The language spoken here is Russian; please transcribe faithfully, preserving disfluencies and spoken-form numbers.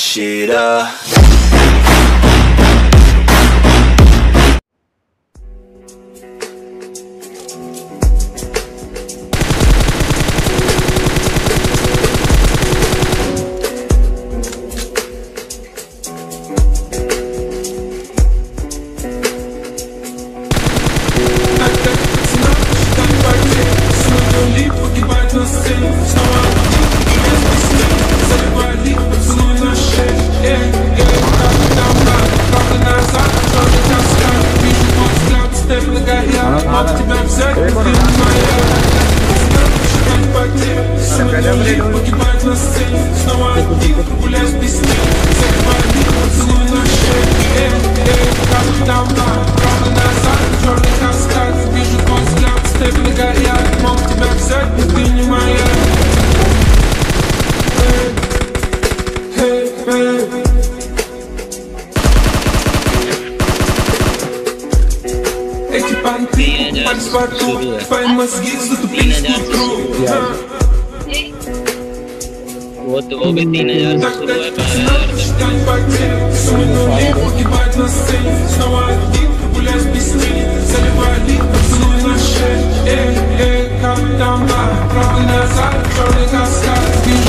shit up. Твои мозги затупились внутрь. Вот его бы तीन हजार Так дать ждать потерь. Суммы нули погибать на сцене. Снова один, гулять без тени. Заливали поцелуй на шее. Эй, эй, как там, правый назад, черный каскад.